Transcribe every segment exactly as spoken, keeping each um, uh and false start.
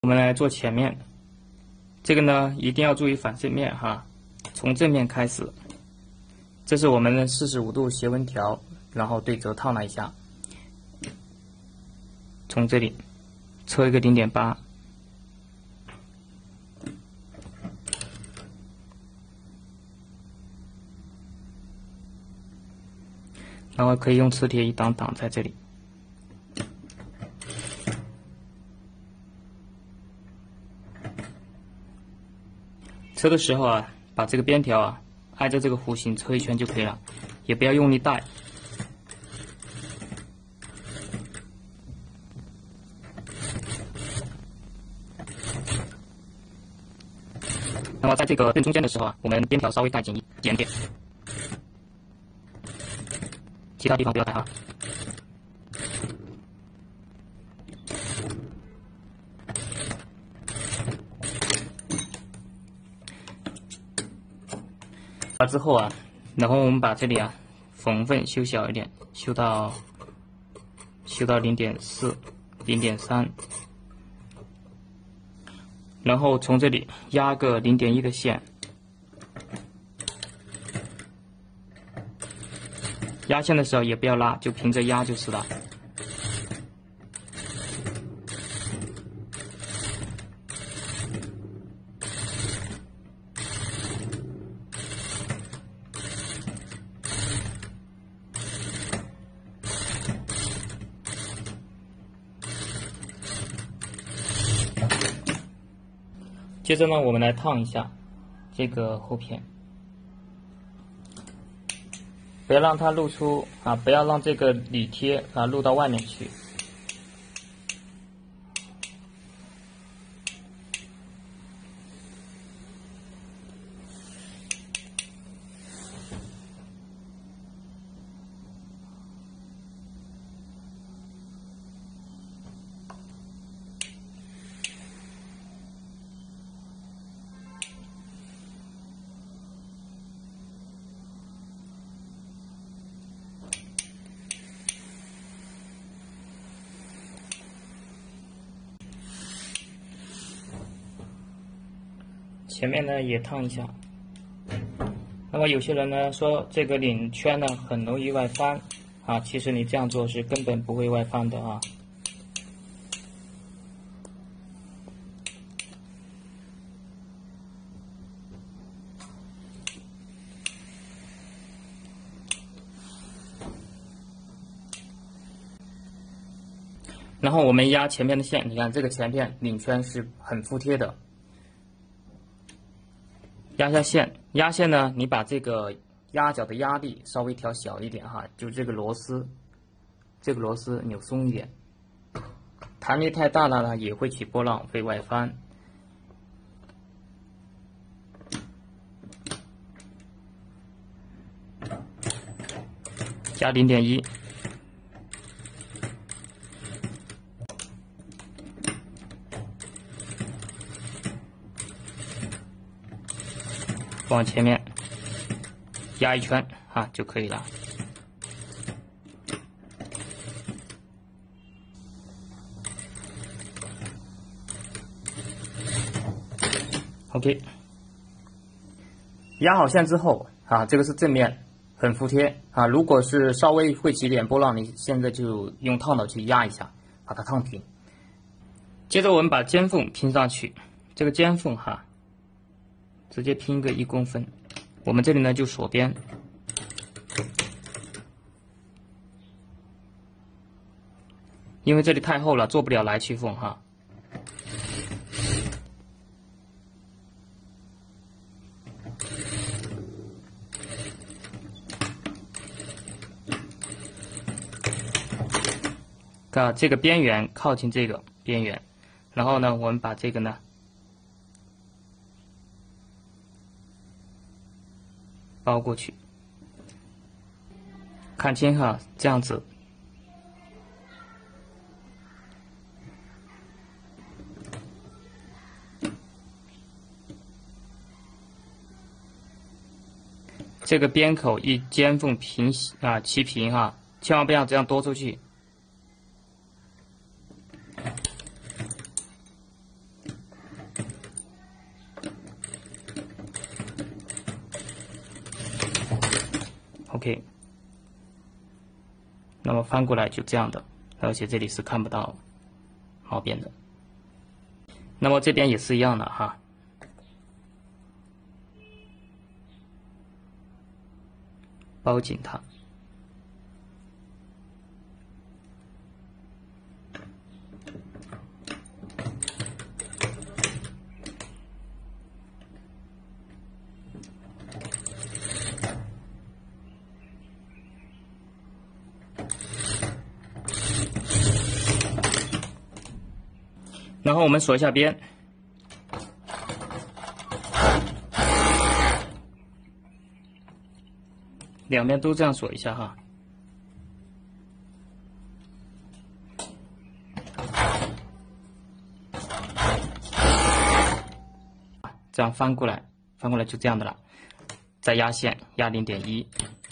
我们来做前面，这个呢一定要注意反射面哈，从正面开始，这是我们的四十五度斜纹条，然后对折烫了一下，从这里抽一个零点八。 然后可以用磁铁一挡挡在这里。抽的时候啊，把这个边条啊挨着这个弧形抽一圈就可以了，也不要用力带。那么在这个正中间的时候啊，我们边条稍微带紧一点点。 其他地方不要带啊。了之后啊，然后我们把这里啊缝缝修小一点，修到修到零点四、零点三，然后从这里压个零点一的线。 压线的时候也不要拉，就凭着压就是了。接着呢，我们来烫一下这个后片。 不要让它露出啊！不要让这个里贴啊露到外面去。前面呢也烫一下。那么有些人呢说这个领圈呢很容易外翻啊，其实你这样做是根本不会外翻的啊。然后我们压前面的线，你看这个前片领圈是很服帖的。 压下线，压线呢，你把这个压脚的压力稍微调小一点哈，就这个螺丝，这个螺丝扭松一点，弹力太大了呢也会起波浪，会外翻。加零点一。 往前面压一圈啊就可以了。OK， 压好线之后啊，这个是正面，很服帖啊。如果是稍微会起点波浪，你现在就用烫斗去压一下，把它烫平。接着我们把尖缝拼上去，这个尖缝哈。 直接拼个一公分，我们这里呢就锁边，因为这里太厚了，做不了来去缝哈。啊，这个边缘靠近这个边缘，然后呢，我们把这个呢。 包过去，看清哈，这样子。这个边口一尖缝平啊齐平哈，千万不要这样多出去。 OK。那么翻过来就这样的，而且这里是看不到毛边的。那么这边也是一样的哈。包紧它。然后我们锁一下边，两边都这样锁一下哈。这样翻过来，翻过来就这样的了。再压线，压 零点一。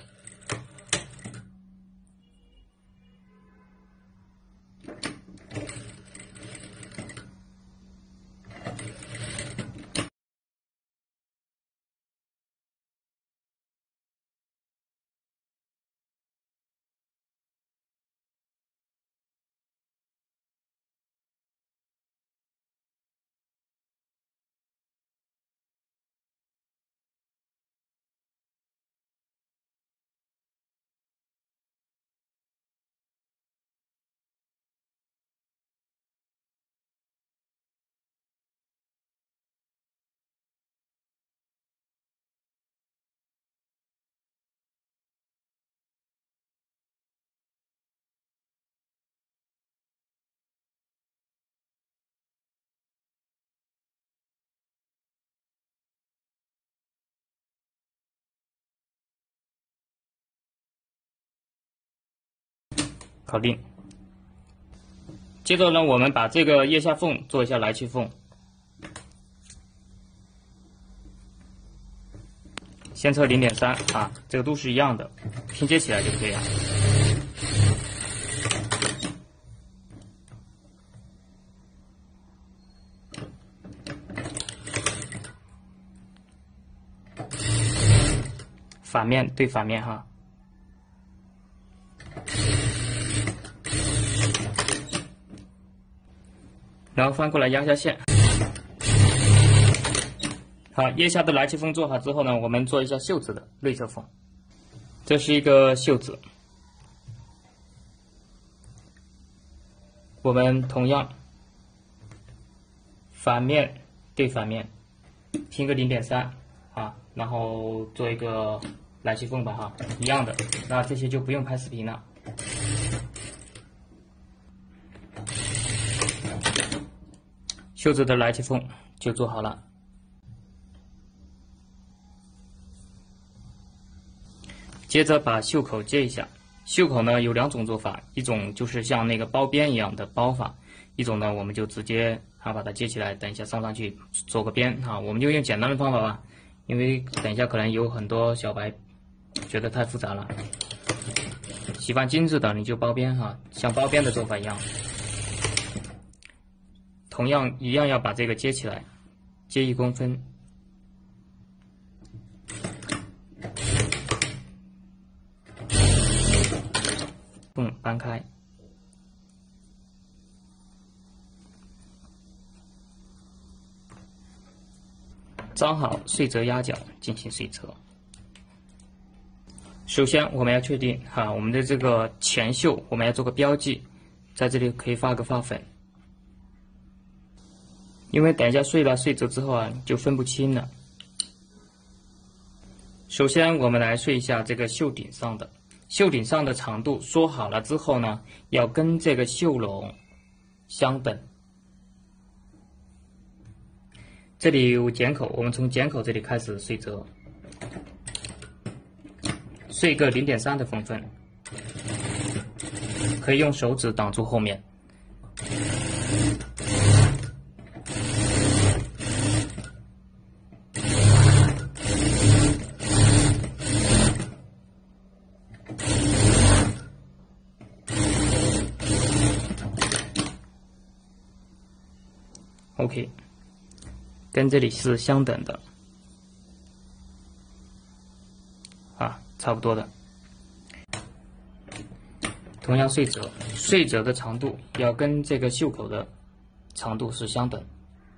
搞定。接着呢，我们把这个腋下缝做一下来去缝，先测 零点三 啊，这个都是一样的，拼接起来就可以了。反面对反面哈。然后翻过来压下线。好，腋下的来去缝做好之后呢，我们做一下袖子的内侧缝。这是一个袖子，我们同样反面对反面拼个 零点三 啊，然后做一个来去缝吧哈，一样的。那这些就不用拍视频了。袖子的来去缝就做好了。接着把袖口接一下。袖口呢有两种做法，一种就是像那个包边一样的包法，一种呢我们就直接啊把它接起来，等一下上上去做个边啊。我们就用简单的方法吧，因为等一下可能有很多小白觉得太复杂了，喜欢精致的你就包边哈，像包边的做法一样。同样一样要把这个接起来，接一公分，缝搬开，粘好碎折压角进行碎折。首先我们要确定哈，我们的这个前袖我们要做个标记，在这里可以画个花粉。因为等一下碎了碎折之后啊，就分不清了。首先我们来碎一下这个袖顶上的，袖顶上的长度说好了之后呢，要跟这个袖笼相等。这里有剪口，我们从剪口这里开始碎折，碎个 零点三 的缝分，可以用手指挡住后面。OK， 跟这里是相等的，啊，差不多的。 同样穗折，穗折的长度要跟这个袖口的长度是相等。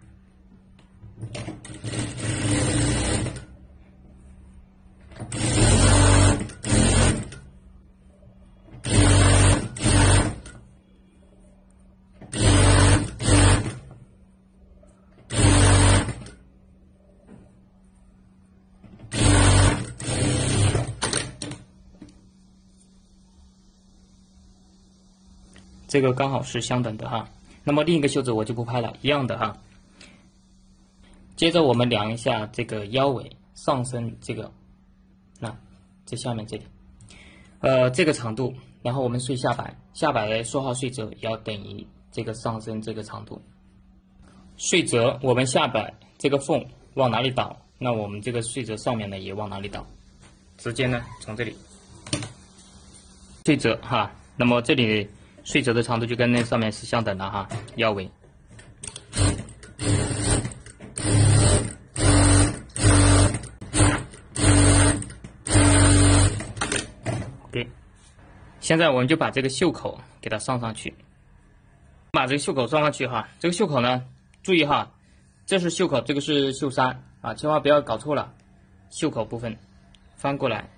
这个刚好是相等的哈，那么另一个袖子我就不拍了，一样的哈。接着我们量一下这个腰围上身这个，那这下面这里，呃，这个长度，然后我们睡下摆，下摆的说好穗折也要等于这个上身这个长度。穗折我们下摆这个缝往哪里倒，那我们这个穗折上面呢也往哪里倒，直接呢从这里穗折哈，那么这里。穗折的长度就跟那上面是相等的哈，腰围。OK， 现在我们就把这个袖口给它上上去，把这个袖口上上去哈。这个袖口呢，注意哈，这是袖口，这个是袖衫啊，千万不要搞错了。袖口部分翻过来。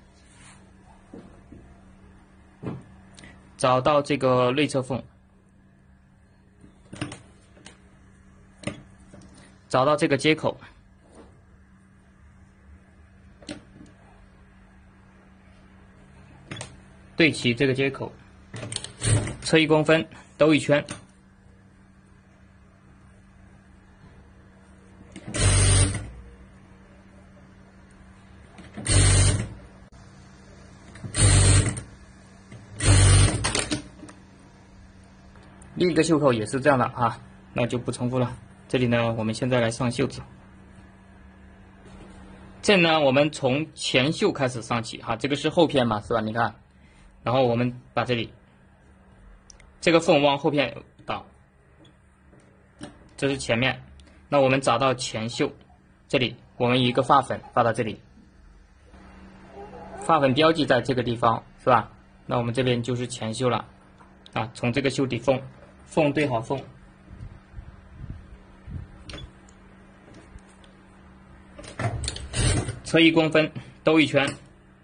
找到这个内侧缝，找到这个接口，对齐这个接口，车一公分，兜一圈。另一个袖口也是这样的啊，那就不重复了。这里呢，我们现在来上袖子。这呢，我们从前袖开始上起哈，这个是后片嘛，是吧？你看，然后我们把这里这个缝往后片倒，这是前面。那我们找到前袖，这里我们一个发粉发到这里，发粉标记在这个地方，是吧？那我们这边就是前袖了啊，从这个袖底缝。缝对好缝，车一公分，兜一圈。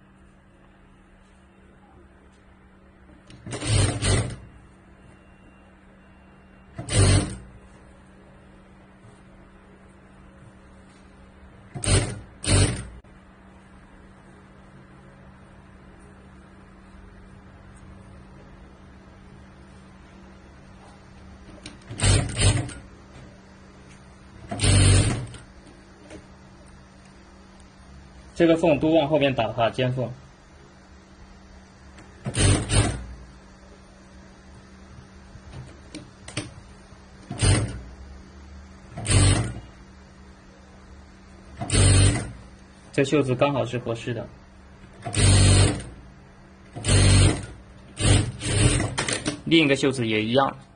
这个缝都往后面倒哈，尖缝。这袖子刚好是合适的。另一个袖子也一样。